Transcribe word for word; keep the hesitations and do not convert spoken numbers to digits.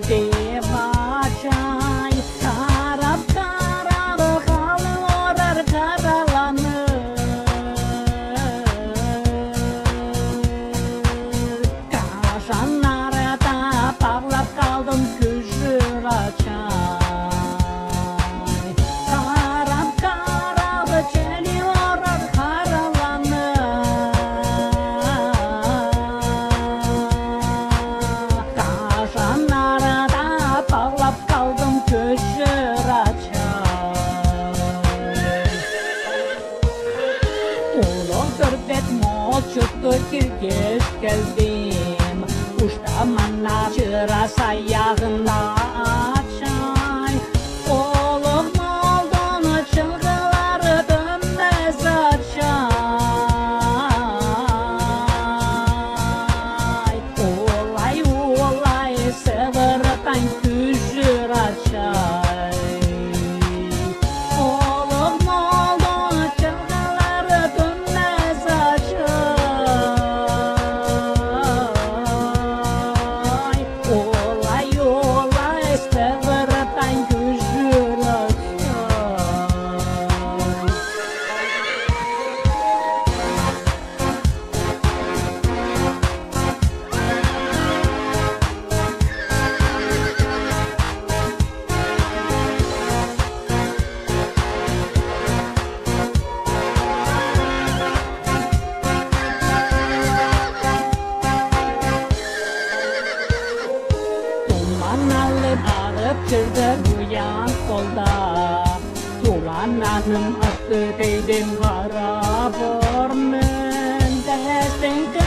geldim açay. Karab karab kalır karalanır. Kaşanlarda parlap kaldım küçür açay. Karab karab geliyor karalanır. Kaşanlarda parlap kaldım küçür açay. Ulu dört mol çıktı kirgeç geldim. Uçtamanlar çıras ayağında açay. Oğlum oldun çılgıları dönmez açay. Olay olay severden küçür açay. Oğlum oldun çılgıları dönmez açay. Olay olay severden küçür açay. Duman alıp alıp çıktı uyan kolda. Dumananın attı değdim kara bormen. Destin